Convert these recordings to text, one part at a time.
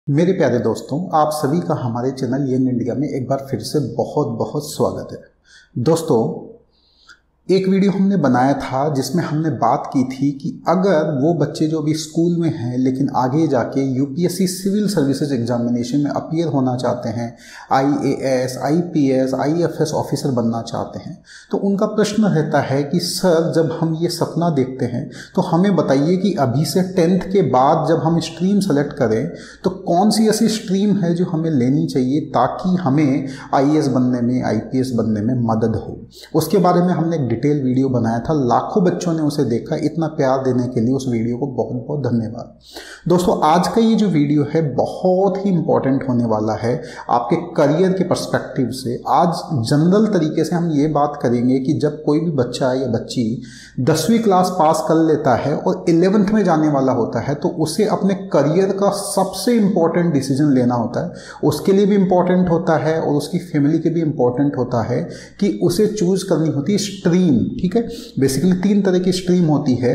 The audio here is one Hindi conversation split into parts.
मेरे प्यारे दोस्तों, आप सभी का हमारे चैनल यंग इंडिया में एक बार फिर से बहुत बहुत स्वागत है। दोस्तों, एक वीडियो हमने बनाया था जिसमें हमने बात की थी कि अगर वो बच्चे जो अभी स्कूल में हैं लेकिन आगे जाके यूपीएससी सिविल सर्विसेज एग्जामिनेशन में अपीयर होना चाहते हैं, आईएएस, आईपीएस, आईएफएस ऑफिसर बनना चाहते हैं, तो उनका प्रश्न रहता है कि सर, जब हम ये सपना देखते हैं तो हमें बताइए कि अभी से 10th के बाद जब हम स्ट्रीम सेलेक्ट करें तो कौन सी ऐसी स्ट्रीम है जो हमें लेनी चाहिए ताकि हमें आईएएस बनने में, आईपीएस बनने में मदद हो। उसके बारे में हमने डिटेल वीडियो बनाया था, लाखों बच्चों ने उसे देखा। इतना प्यार देने के लिए उस वीडियो को बहुत बहुत धन्यवाद। दोस्तों, आज का ये जो वीडियो है बहुत ही इंपॉर्टेंट होने वाला है आपके करियर के पर्सपेक्टिव से। आज जनरल तरीके से हम ये बात करेंगे कि जब कोई भी बच्चा या बच्ची 10वीं क्लास पास कर लेता है और 11th में जाने वाला होता है तो उसे अपने करियर का सबसे इंपॉर्टेंट डिसीजन लेना होता है। उसके लिए भी इंपॉर्टेंट होता है और उसकी फैमिली के भी इंपॉर्टेंट होता है कि उसे चूज करनी होती है स्ट्रीम। ठीक है, बेसिकली 3 तरह की स्ट्रीम होती है,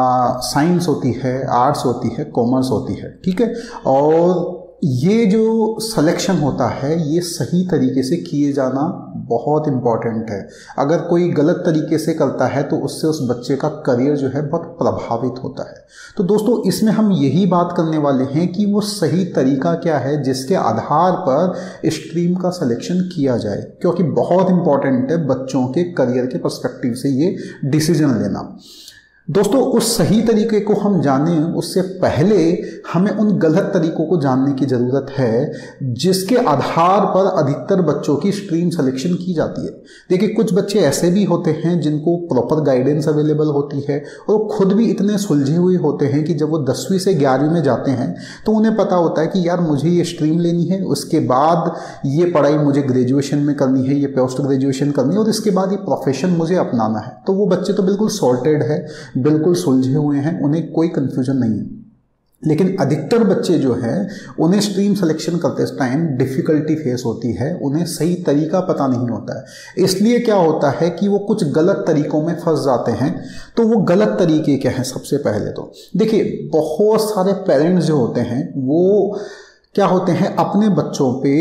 साइंस होती है, आर्ट्स होती है, कॉमर्स होती है। ठीक है, और ये जो सिलेक्शन होता है ये सही तरीके से किए जाना बहुत इम्पॉर्टेंट है। अगर कोई गलत तरीके से करता है तो उससे उस बच्चे का करियर जो है बहुत प्रभावित होता है। तो दोस्तों, इसमें हम यही बात करने वाले हैं कि वो सही तरीका क्या है जिसके आधार पर स्ट्रीम का सिलेक्शन किया जाए, क्योंकि बहुत इंपॉर्टेंट है बच्चों के करियर के पर्सपेक्टिव से ये डिसीजन लेना। दोस्तों, उस सही तरीके को हम जानें उससे पहले हमें उन गलत तरीकों को जानने की ज़रूरत है जिसके आधार पर अधिकतर बच्चों की स्ट्रीम सिलेक्शन की जाती है। देखिए, कुछ बच्चे ऐसे भी होते हैं जिनको प्रॉपर गाइडेंस अवेलेबल होती है और खुद भी इतने सुलझे हुए होते हैं कि जब वो 10वीं से 11वीं में जाते हैं तो उन्हें पता होता है कि यार मुझे ये स्ट्रीम लेनी है, उसके बाद ये पढ़ाई मुझे ग्रेजुएशन में करनी है, ये पोस्ट ग्रेजुएशन करनी है और इसके बाद ये प्रोफेशन मुझे अपनाना है। तो वो बच्चे तो बिल्कुल सॉर्टेड है, बिल्कुल सुलझे हुए हैं, उन्हें कोई कंफ्यूजन नहीं है। लेकिन अधिकतर बच्चे जो हैं उन्हें स्ट्रीम सिलेक्शन करते टाइम डिफ़िकल्टी फेस होती है, उन्हें सही तरीका पता नहीं होता है। इसलिए क्या होता है कि वो कुछ गलत तरीकों में फंस जाते हैं। तो वो गलत तरीके क्या हैं? सबसे पहले तो देखिए, बहुत सारे पेरेंट्स जो होते हैं वो क्या होते हैं, अपने बच्चों पे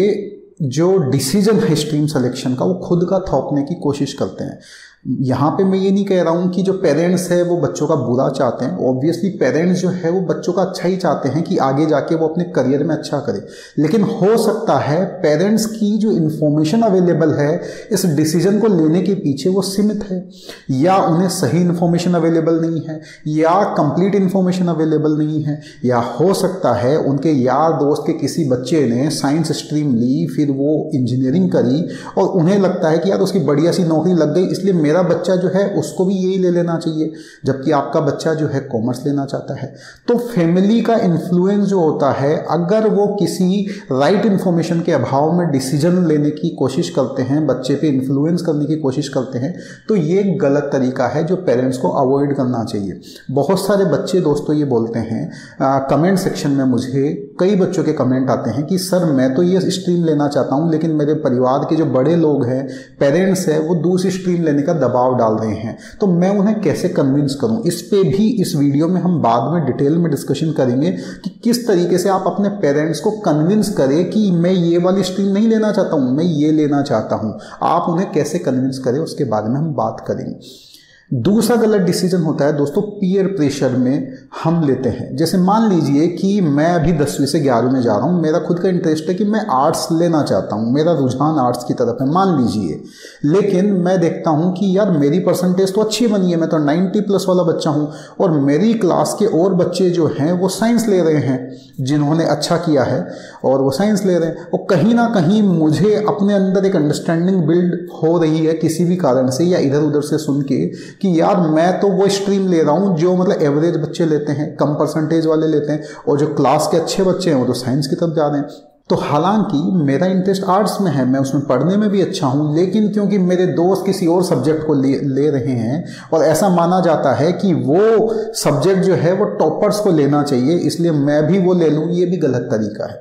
जो डिसीजन है स्ट्रीम सिलेक्शन का वो खुद का थोपने की कोशिश करते हैं। यहाँ पे मैं ये नहीं कह रहा हूँ कि जो पेरेंट्स है वो बच्चों का बुरा चाहते हैं। ऑब्वियसली पेरेंट्स जो है वो बच्चों का अच्छा ही चाहते हैं कि आगे जाके वो अपने करियर में अच्छा करे, लेकिन हो सकता है पेरेंट्स की जो इन्फॉर्मेशन अवेलेबल है इस डिसीजन को लेने के पीछे वो सीमित है, या उन्हें सही इन्फॉर्मेशन अवेलेबल नहीं है, या कंप्लीट इन्फॉर्मेशन अवेलेबल नहीं है, या हो सकता है उनके यार दोस्त के किसी बच्चे ने साइंस स्ट्रीम ली, फिर वो इंजीनियरिंग करी और उन्हें लगता है कि यार उसकी बढ़िया सी नौकरी लग गई, इसलिए मेरा बच्चा जो है उसको भी यही ले लेना चाहिए, जबकि आपका बच्चा जो है कॉमर्स लेना चाहता है। तो फैमिली का इन्फ्लुएंस जो होता है, अगर वो किसी राइट इन्फॉर्मेशन के अभाव में डिसीजन लेने की कोशिश करते हैं, बच्चे पे इन्फ्लुएंस करने की कोशिश करते हैं, तो ये गलत तरीका है जो पेरेंट्स को अवॉइड करना चाहिए। बहुत सारे बच्चे दोस्तों ये बोलते हैं, कमेंट सेक्शन में मुझे कई बच्चों के कमेंट आते हैं कि सर, मैं तो ये स्ट्रीम लेना चाहता हूँ लेकिन मेरे परिवार के जो बड़े लोग हैं, पेरेंट्स हैं, वो दूसरी स्ट्रीम लेने का दबाव डाल रहे हैं, तो मैं उन्हें कैसे कन्विंस करूं। इस पे भी इस वीडियो में हम बाद में डिटेल में डिस्कशन करेंगे कि किस तरीके से आप अपने पेरेंट्स को कन्विंस करें कि मैं ये वाली स्ट्रीम नहीं लेना चाहता हूं, मैं ये लेना चाहता हूं। आप उन्हें कैसे कन्विंस करें उसके बारे में हम बात करेंगे। दूसरा गलत डिसीजन होता है दोस्तों, पीयर प्रेशर में हम लेते हैं। जैसे मान लीजिए कि मैं अभी 10वीं से 11वीं में जा रहा हूँ, मेरा खुद का इंटरेस्ट है कि मैं आर्ट्स लेना चाहता हूँ, मेरा रुझान आर्ट्स की तरफ है मान लीजिए, लेकिन मैं देखता हूँ कि यार मेरी परसेंटेज तो अच्छी बनी है, मैं तो 90+ वाला बच्चा हूँ और मेरी क्लास के और बच्चे जो हैं वो साइंस ले रहे हैं, जिन्होंने अच्छा किया है और वो साइंस ले रहे हैं, और कहीं ना कहीं मुझे अपने अंदर एक अंडरस्टैंडिंग बिल्ड हो रही है किसी भी कारण से या इधर उधर से सुन के कि यार मैं तो वो स्ट्रीम ले रहा हूँ जो मतलब एवरेज बच्चे लेते हैं, कम परसेंटेज वाले लेते हैं, और जो क्लास के अच्छे बच्चे हैं वो तो साइंस की तरफ जा रहे हैं। तो हालांकि मेरा इंटरेस्ट आर्ट्स में है, मैं उसमें पढ़ने में भी अच्छा हूँ, लेकिन क्योंकि मेरे दोस्त किसी और सब्जेक्ट को ले रहे हैं और ऐसा माना जाता है कि वो सब्जेक्ट जो है वो टॉपर्स को लेना चाहिए, इसलिए मैं भी वो ले लूँ, ये भी गलत तरीका है।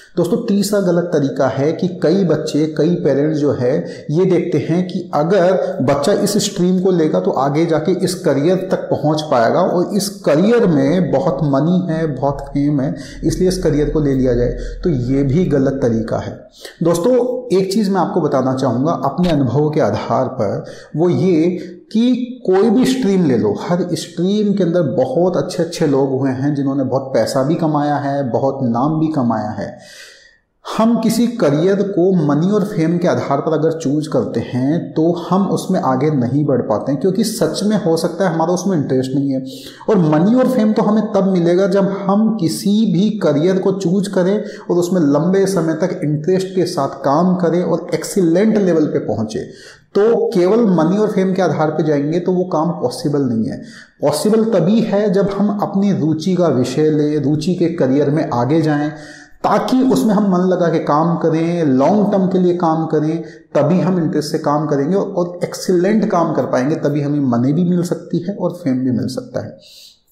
दोस्तों तीसरा गलत तरीका है कि कई बच्चे, कई पेरेंट्स जो है ये देखते हैं कि अगर बच्चा इस स्ट्रीम को लेगा तो आगे जाके इस करियर तक पहुंच पाएगा और इस करियर में बहुत मनी है, बहुत फेम है, इसलिए इस करियर को ले लिया जाए। तो ये भी गलत तरीका है। दोस्तों एक चीज़ मैं आपको बताना चाहूँगा अपने अनुभव के आधार पर, वो ये कि कोई भी स्ट्रीम ले लो, हर स्ट्रीम के अंदर बहुत अच्छे अच्छे लोग हुए हैं जिन्होंने बहुत पैसा भी कमाया है, बहुत नाम भी कमाया है। हम किसी करियर को मनी और फेम के आधार पर अगर चूज करते हैं तो हम उसमें आगे नहीं बढ़ पाते हैं, क्योंकि सच में हो सकता है हमारा उसमें इंटरेस्ट नहीं है। और मनी और फेम तो हमें तब मिलेगा जब हम किसी भी करियर को चूज करें और उसमें लंबे समय तक इंटरेस्ट के साथ काम करें और एक्सीलेंट लेवल पे पहुंचे। तो केवल मनी और फेम के आधार पर जाएंगे तो वो काम पॉसिबल नहीं है। पॉसिबल तभी है जब हम अपनी रुचि का विषय लें, रुचि के करियर में आगे जाएं, ताकि उसमें हम मन लगा के काम करें, लॉन्ग टर्म के लिए काम करें, तभी हम इंटरेस्ट से काम करेंगे और एक्सीलेंट काम कर पाएंगे। तभी हमें मनी भी मिल सकती है और फेम भी मिल सकता है।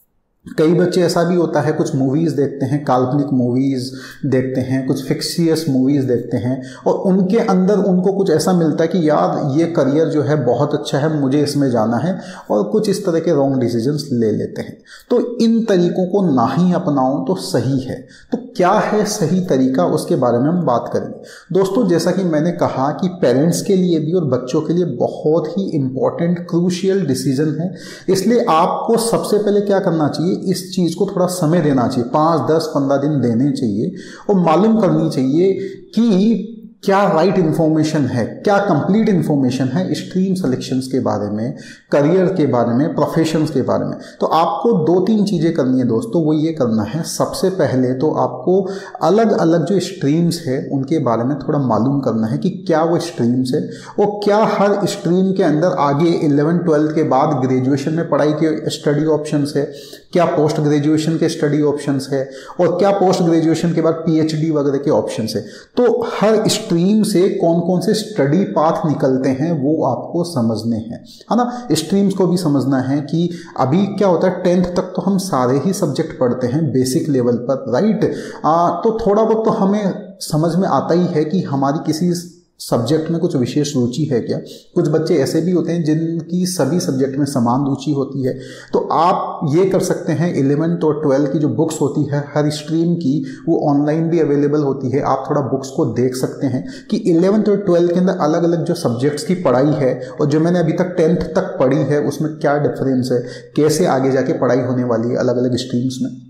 कई बच्चे ऐसा भी होता है, कुछ मूवीज़ देखते हैं, काल्पनिक मूवीज़ देखते हैं, कुछ फिक्शियस मूवीज़ देखते हैं और उनके अंदर उनको कुछ ऐसा मिलता है कि यार ये करियर जो है बहुत अच्छा है, मुझे इसमें जाना है, और कुछ इस तरह के रॉन्ग डिसीजंस ले लेते हैं। तो इन तरीकों को ना ही अपनाओ तो सही है। तो क्या है सही तरीका, उसके बारे में हम बात करेंगे। दोस्तों जैसा कि मैंने कहा कि पेरेंट्स के लिए भी और बच्चों के लिए बहुत ही इंपॉर्टेंट क्रूशियल डिसीजन है, इसलिए आपको सबसे पहले क्या करना चाहिए, इस चीज़ को थोड़ा समय देना चाहिए, 5, 10, 15 दिन देने चाहिए और मालूम करनी चाहिए कि क्या राइट इन्फॉर्मेशन है, क्या कंप्लीट इन्फॉर्मेशन है स्ट्रीम सिलेक्शंस के बारे में, करियर के बारे में, प्रोफेशंस के बारे में। तो आपको 2-3 चीज़ें करनी है दोस्तों। वो ये करना है, सबसे पहले तो आपको अलग अलग जो स्ट्रीम्स है उनके बारे में थोड़ा मालूम करना है कि क्या वो स्ट्रीम्स है और क्या हर स्ट्रीम के अंदर आगे 11-12 के बाद ग्रेजुएशन में पढ़ाई के स्टडी ऑप्शंस है, क्या पोस्ट ग्रेजुएशन के स्टडी ऑप्शंस है और क्या पोस्ट ग्रेजुएशन के बाद PhD वगैरह के ऑप्शंस है। तो हर स्ट्रीम से कौन कौन से स्टडी पाथ निकलते हैं वो आपको समझने हैं, है ना। स्ट्रीम्स को भी समझना है कि अभी क्या होता है, 10th तक तो हम सारे ही सब्जेक्ट पढ़ते हैं बेसिक लेवल पर, राइट। तो थोड़ा बहुत तो हमें समझ में आता ही है कि हमारी किसी सब्जेक्ट में कुछ विशेष रुचि है क्या। कुछ बच्चे ऐसे भी होते हैं जिनकी सभी सब्जेक्ट में समान रुचि होती है। तो आप ये कर सकते हैं, 11th और 12th की जो बुक्स होती है हर स्ट्रीम की, वो ऑनलाइन भी अवेलेबल होती है। आप थोड़ा बुक्स को देख सकते हैं कि 11th और 12th के अंदर अलग अलग जो सब्जेक्ट्स की पढ़ाई है और जो मैंने अभी तक 10th तक पढ़ी है उसमें क्या डिफरेंस है, कैसे आगे जाके पढ़ाई होने वाली है अलग अलग स्ट्रीम्स में।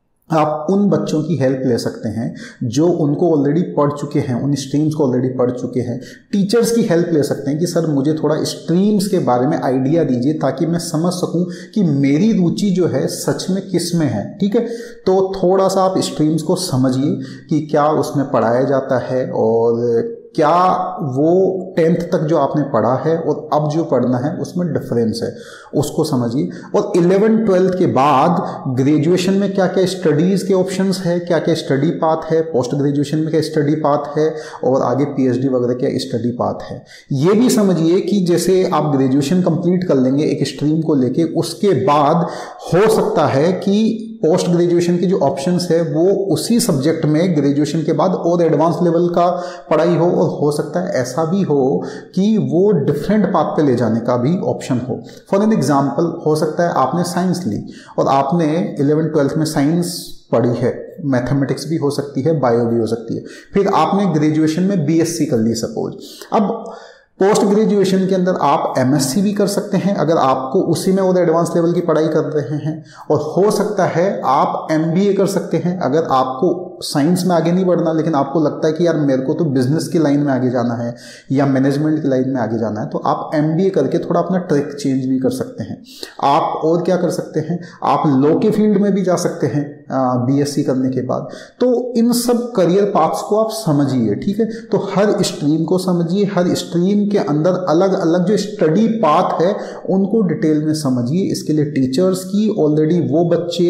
आप उन बच्चों की हेल्प ले सकते हैं जो उनको ऑलरेडी पढ़ चुके हैं, उन स्ट्रीम्स को ऑलरेडी पढ़ चुके हैं। टीचर्स की हेल्प ले सकते हैं कि सर मुझे थोड़ा स्ट्रीम्स के बारे में आइडिया दीजिए ताकि मैं समझ सकूं कि मेरी रुचि जो है सच में किस में है, ठीक है। तो थोड़ा सा आप स्ट्रीम्स को समझिए कि क्या उसमें पढ़ाया जाता है और क्या वो 10th तक जो आपने पढ़ा है और अब जो पढ़ना है उसमें डिफरेंस है, उसको समझिए। और 11-12 के बाद ग्रेजुएशन में क्या क्या स्टडीज़ के ऑप्शंस है, क्या क्या स्टडी पाथ है, पोस्ट ग्रेजुएशन में क्या स्टडी पाथ है और आगे PhD वगैरह क्या स्टडी पाथ है। ये भी समझिए कि जैसे आप ग्रेजुएशन कंप्लीट कर लेंगे एक स्ट्रीम को लेके, उसके बाद हो सकता है कि पोस्ट ग्रेजुएशन की जो ऑप्शंस है वो उसी सब्जेक्ट में ग्रेजुएशन के बाद और एडवांस लेवल का पढ़ाई हो, और हो सकता है ऐसा भी हो कि वो डिफरेंट पाथ पे ले जाने का भी ऑप्शन हो। फॉर एन एग्जांपल, हो सकता है आपने साइंस ली और आपने 11-12 में साइंस पढ़ी है, मैथमेटिक्स भी हो सकती है, बायो भी हो सकती है, फिर आपने ग्रेजुएशन में BSc कर ली सपोज। अब पोस्ट ग्रेजुएशन के अंदर आप MSc भी कर सकते हैं अगर आपको उसी में और एडवांस लेवल की पढ़ाई कर रहे हैं, और हो सकता है आप MBA कर सकते हैं अगर आपको साइंस में आगे नहीं बढ़ना लेकिन आपको लगता है कि यार मेरे को तो बिजनेस की लाइन में आगे जाना है या मैनेजमेंट की लाइन में आगे जाना है, तो आप MBA करके थोड़ा अपना ट्रैक चेंज भी कर सकते हैं। आप और क्या कर सकते हैं, आप लॉ के फील्ड में भी जा सकते हैं BSc करने के बाद। तो इन सब करियर पाथ्स को आप समझिए, ठीक है। तो हर स्ट्रीम को समझिए, हर स्ट्रीम के अंदर अलग अलग जो स्टडी पाथ है उनको डिटेल में समझिए। इसके लिए टीचर्स की, ऑलरेडी वो बच्चे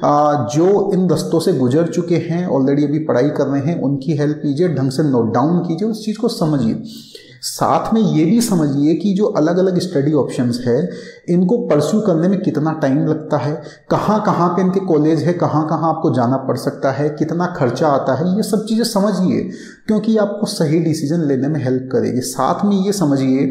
जो इन रस्तों से गुजर चुके हैं, ऑलरेडी अभी पढ़ाई कर रहे हैं, उनकी हेल्प लीजिए, ढंग से नोट डाउन कीजिए, उस चीज़ को समझिए। साथ में ये भी समझिए कि जो अलग अलग स्टडी ऑप्शंस है इनको परस्यू करने में कितना टाइम लगता है, कहाँ कहाँ पे इनके कॉलेज है, कहाँ कहाँ आपको जाना पड़ सकता है, कितना खर्चा आता है, ये सब चीज़ें समझिए क्योंकि आपको सही डिसीजन लेने में हेल्प करेगी। साथ में ये समझिए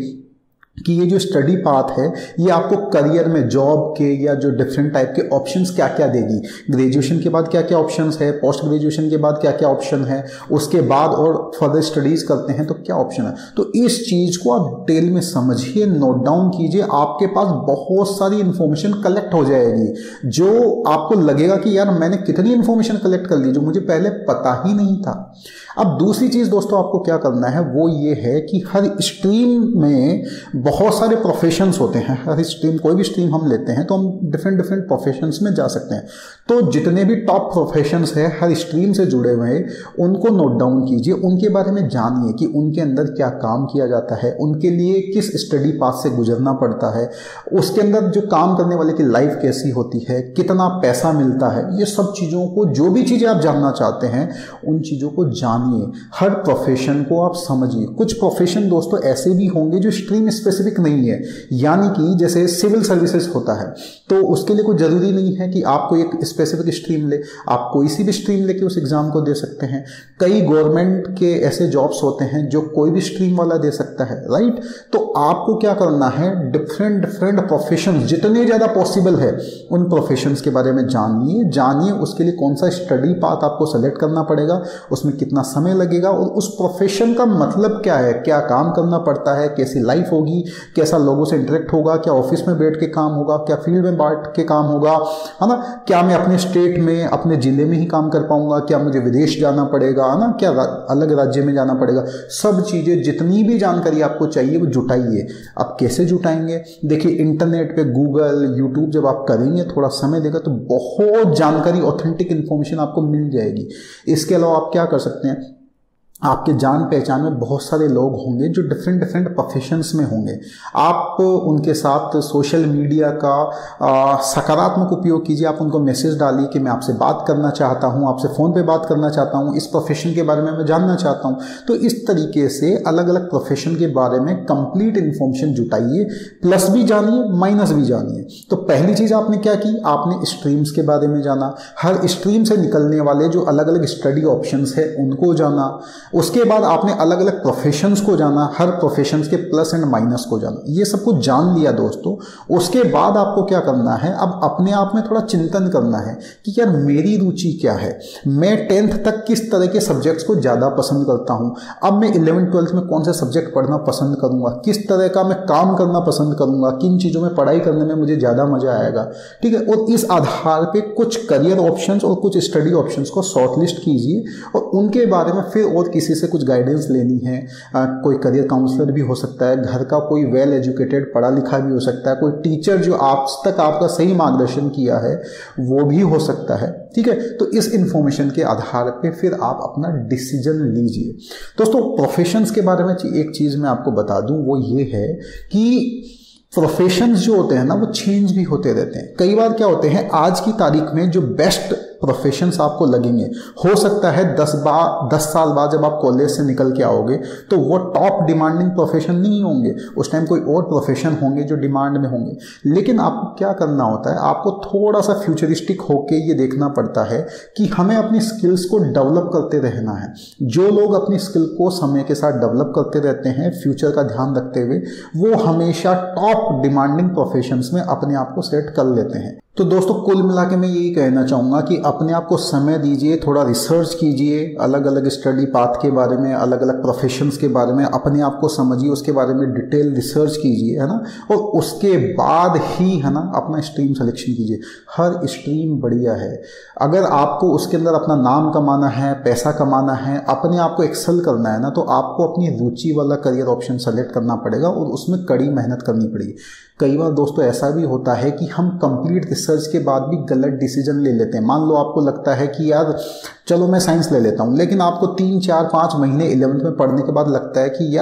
कि ये जो स्टडी पाथ है ये आपको करियर में जॉब के या जो डिफरेंट टाइप के ऑप्शंस क्या क्या देगी, ग्रेजुएशन के बाद क्या क्या ऑप्शंस है, पोस्ट ग्रेजुएशन के बाद क्या क्या ऑप्शन है, उसके बाद और फर्दर स्टडीज़ करते हैं तो क्या ऑप्शन है। तो इस चीज़ को आप डिटेल में समझिए, नोट डाउन कीजिए, आपके पास बहुत सारी इन्फॉर्मेशन कलेक्ट हो जाएगी जो आपको लगेगा कि यार मैंने कितनी इन्फॉर्मेशन कलेक्ट कर ली जो मुझे पहले पता ही नहीं था। अब दूसरी चीज़ दोस्तों आपको क्या करना है वो ये है कि हर स्ट्रीम में बहुत सारे प्रोफेशंस होते हैं। हर स्ट्रीम, कोई भी स्ट्रीम हम लेते हैं तो हम डिफरेंट डिफरेंट प्रोफेशंस में जा सकते हैं। तो जितने भी टॉप प्रोफेशंस हैं हर स्ट्रीम से जुड़े हुए हैं उनको नोट डाउन कीजिए, उनके बारे में जानिए कि उनके अंदर क्या काम किया जाता है, उनके लिए किस स्टडी पाथ से गुजरना पड़ता है, उसके अंदर जो काम करने वाले की लाइफ कैसी होती है, कितना पैसा मिलता है, ये सब चीज़ों को, जो भी चीज़ें आप जानना चाहते हैं उन चीज़ों को जानिए। हर प्रोफेशन को आप समझिए। कुछ प्रोफेशन दोस्तों ऐसे भी होंगे जो स्ट्रीम स्पेसिफिक नहीं है, यानी कि जैसे सिविल सर्विसेज होता है तो उसके लिए कोई ज़रूरी नहीं है कि आपको एक स्पेसिफिक स्ट्रीम ले, आप कोई सी भी स्ट्रीम लेके उस एग्ज़ाम को दे सकते हैं। कई गवर्नमेंट के ऐसे जॉब्स होते हैं जो कोई भी स्ट्रीम वाला दे सकता है, राइट। तो आपको क्या करना है, डिफरेंट डिफरेंट प्रोफेशन जितने ज़्यादा पॉसिबल है उन प्रोफेशंस के बारे में जानिए उसके लिए कौन सा स्टडी पाथ आपको सेलेक्ट करना पड़ेगा, उसमें कितना समय लगेगा और उस प्रोफेशन का मतलब क्या है, क्या काम करना पड़ता है, कैसी लाइफ होगी, कैसा लोगों से इंटरेक्ट होगा, क्या ऑफिस में बैठ के काम होगा, क्या फील्ड में बैठ के काम होगा, है ना, क्या मैं अपने स्टेट में अपने ज़िले में ही काम कर पाऊंगा, क्या मुझे विदेश जाना पड़ेगा, है ना, क्या अलग राज्य में जाना पड़ेगा। सब चीज़ें, जितनी भी जानकारी आपको चाहिए वो जुटाइए। अब कैसे जुटाएंगे, देखिए इंटरनेट पे गूगल, यूट्यूब जब आप करेंगे, थोड़ा समय देगा तो बहुत जानकारी, ऑथेंटिक इन्फॉर्मेशन आपको मिल जाएगी। इसके अलावा आप क्या कर सकते हैं, आपके जान पहचान में बहुत सारे लोग होंगे जो डिफरेंट डिफरेंट प्रोफेशंस में होंगे। आप उनके साथ सोशल मीडिया का सकारात्मक उपयोग कीजिए। आप उनको मैसेज डालिए कि मैं आपसे बात करना चाहता हूं, आपसे फ़ोन पे बात करना चाहता हूं, इस प्रोफेशन के बारे में मैं जानना चाहता हूं। तो इस तरीके से अलग अलग प्रोफेशन के बारे में कंप्लीट इन्फॉर्मेशन जुटाइए, प्लस भी जानिए माइनस भी जानिए। तो पहली चीज़ आपने क्या की, आपने स्ट्रीम्स के बारे में जाना, हर स्ट्रीम से निकलने वाले जो अलग अलग स्टडी ऑप्शंस है उनको जाना। उसके बाद आपने अलग अलग प्रोफेशंस को जाना, हर प्रोफेशंस के प्लस एंड माइनस को जाना। ये सब कुछ जान लिया दोस्तों, उसके बाद आपको क्या करना है, अब अपने आप में थोड़ा चिंतन करना है कि यार मेरी रुचि क्या है, मैं 10th तक किस तरह के सब्जेक्ट्स को ज़्यादा पसंद करता हूँ, अब मैं 11th 12th में कौन से सब्जेक्ट पढ़ना पसंद करूँगा, किस तरह का मैं काम करना पसंद करूँगा, किन चीज़ों में पढ़ाई करने में मुझे ज़्यादा मज़ा आएगा, ठीक है। और इस आधार पर कुछ करियर ऑप्शंस और कुछ स्टडी ऑप्शंस को शॉर्टलिस्ट कीजिए और उनके बारे में फिर और किसी से कुछ गाइडेंस लेनी है। कोई करियर काउंसलर भी हो सकता है, घर का कोई वेल एजुकेटेड पढ़ा लिखा भी हो सकता है, कोई टीचर जो आज तक आपका सही मार्गदर्शन किया है वो भी हो सकता है, ठीक है। तो इस इंफॉर्मेशन के आधार पे फिर आप अपना डिसीजन लीजिए। दोस्तों प्रोफेशंस के बारे में एक चीज़ मैं आपको बता दूं, वो ये है कि प्रोफेशंस जो होते हैं ना वो चेंज भी होते रहते हैं। कई बार क्या होते हैं, आज की तारीख में जो बेस्ट प्रोफेशंस आपको लगेंगे, हो सकता है 10 साल बाद जब आप कॉलेज से निकल के आओगे तो वो टॉप डिमांडिंग प्रोफेशन नहीं होंगे, उस टाइम कोई और प्रोफेशन होंगे जो डिमांड में होंगे। लेकिन आपको क्या करना होता है, आपको थोड़ा सा फ्यूचरिस्टिक होके ये देखना पड़ता है कि हमें अपनी स्किल्स को डेवलप करते रहना है। जो लोग अपनी स्किल को समय के साथ डेवलप करते रहते हैं, फ्यूचर का ध्यान रखते हुए, वो हमेशा टॉप डिमांडिंग प्रोफेशंस में अपने आप को सेट कर लेते हैं। तो दोस्तों कुल मिला के मैं यही कहना चाहूँगा कि अपने आप को समय दीजिए, थोड़ा रिसर्च कीजिए, अलग अलग स्टडी पाथ के बारे में, अलग अलग प्रोफेशंस के बारे में अपने आप को समझिए, उसके बारे में डिटेल रिसर्च कीजिए, है ना, और उसके बाद ही, है ना, अपना स्ट्रीम सिलेक्शन कीजिए। हर स्ट्रीम बढ़िया है। अगर आपको उसके अंदर अपना नाम कमाना है, पैसा कमाना है, अपने आप को एक्सेल करना है ना, तो आपको अपनी रुचि वाला करियर ऑप्शन सेलेक्ट करना पड़ेगा और उसमें कड़ी मेहनत करनी पड़ेगी। कई बार दोस्तों ऐसा भी होता है कि हम कंप्लीट रिसर्च के बाद भी गलत डिसीजन ले लेते हैं। मान लो आपको लगता है कि यार चलो मैं साइंस ले लेता हूँ, लेकिन आपको 3, 4, 5 महीने 11th में पढ़ने के बाद लगता है कि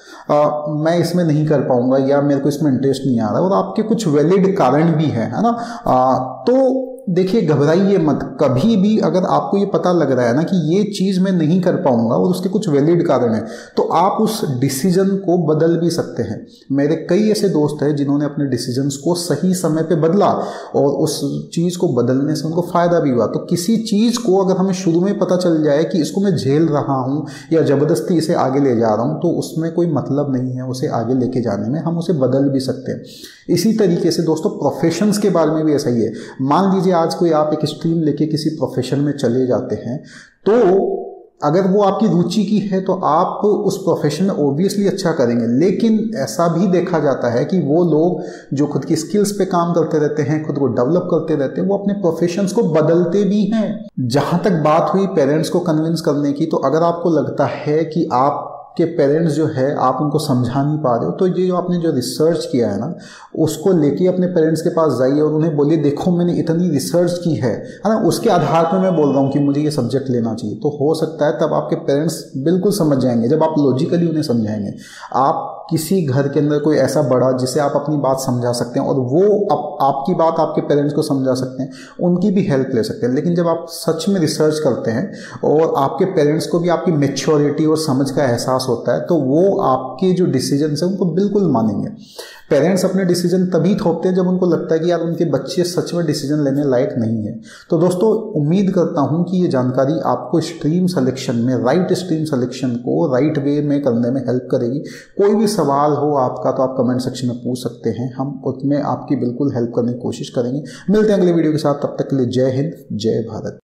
यार मैं इसमें नहीं कर पाऊंगा या मेरे को इसमें इंटरेस्ट नहीं आ रहा, और आपके कुछ वैलिड कारण भी है ना। तो देखिए, घबराइए मत कभी भी। अगर आपको ये पता लग रहा है ना कि ये चीज़ मैं नहीं कर पाऊंगा और उसके कुछ वैलिड कारण है, तो आप उस डिसीजन को बदल भी सकते हैं। मेरे कई ऐसे दोस्त हैं जिन्होंने अपने डिसीजंस को सही समय पे बदला और उस चीज़ को बदलने से उनको फ़ायदा भी हुआ। तो किसी चीज़ को अगर हमें शुरू में पता चल जाए कि इसको मैं झेल रहा हूँ या ज़बरदस्ती इसे आगे ले जा रहा हूँ, तो उसमें कोई मतलब नहीं है उसे आगे लेके जाने में। हम उसे बदल भी सकते हैं। इसी तरीके से दोस्तों प्रोफेशंस के बारे में भी ऐसा ही है। मान लीजिए आज कोई आप एक स्ट्रीम लेके किसी प्रोफेशन में चले जाते हैं, तो अगर वो आपकी रुचि की है तो आप उस प्रोफेशन में ओब्वियसली अच्छा करेंगे। लेकिन ऐसा भी देखा जाता है कि वो लोग जो खुद की स्किल्स पे काम करते रहते हैं, खुद को डेवलप करते रहते हैं, वो अपने प्रोफेशंस को बदलते भी हैं। जहां तक बात हुई पेरेंट्स को कन्विंस करने की, तो अगर आपको लगता है कि आप के पेरेंट्स जो है आप उनको समझा नहीं पा रहे हो, तो ये जो आपने जो रिसर्च किया है ना, उसको लेके अपने पेरेंट्स के पास जाइए और उन्हें बोलिए देखो मैंने इतनी रिसर्च की है ना, उसके आधार पर मैं बोल रहा हूँ कि मुझे ये सब्जेक्ट लेना चाहिए। तो हो सकता है तब आपके पेरेंट्स बिल्कुल समझ जाएंगे जब आप लॉजिकली उन्हें समझाएंगे। आप किसी घर के अंदर कोई ऐसा बड़ा जिसे आप अपनी बात समझा सकते हैं और वो आपकी बात आपके पेरेंट्स को समझा सकते हैं, उनकी भी हेल्प ले सकते हैं। लेकिन जब आप सच में रिसर्च करते हैं और आपके पेरेंट्स को भी आपकी मैच्योरिटी और समझ का एहसास होता है, तो वो आपके जो डिसीजन है उनको बिल्कुल मानेंगे। पेरेंट्स अपने डिसीजन तभी थोपते हैं जब उनको लगता है कि यार उनके बच्चे सच में डिसीजन लेने लायक नहीं है। तो दोस्तों उम्मीद करता हूं कि ये जानकारी आपको स्ट्रीम सिलेक्शन में, राइट स्ट्रीम सिलेक्शन को राइट वे में करने में हेल्प करेगी। कोई भी सवाल हो आपका तो आप कमेंट सेक्शन में पूछ सकते हैं, हम उसमें आपकी बिल्कुल हेल्प करने की कोशिश करेंगे। मिलते हैं अगले वीडियो के साथ, तब तक के लिए जय हिंद, जय भारत।